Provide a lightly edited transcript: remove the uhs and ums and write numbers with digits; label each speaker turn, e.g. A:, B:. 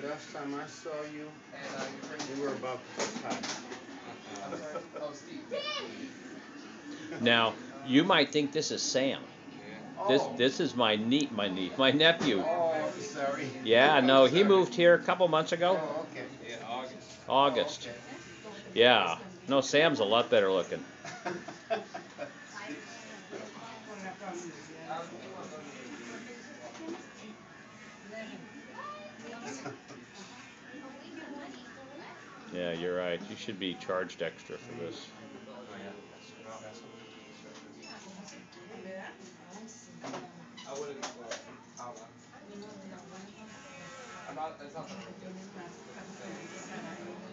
A: last time I saw you, you were about this high.
B: Oh, Steve.
C: Now, you might think this is Sam. This is my nephew.
A: Oh, I'm sorry.
C: Yeah,
A: I'm
C: no, he
A: sorry.
C: moved here a couple months ago.
A: Oh, okay.
B: Yeah, August.
C: August.
A: Oh, okay.
C: Yeah. No, Sam's a lot better looking. Yeah, you're right. You should be charged extra for this.
B: Oh, yeah. I would have. How long? It's not that.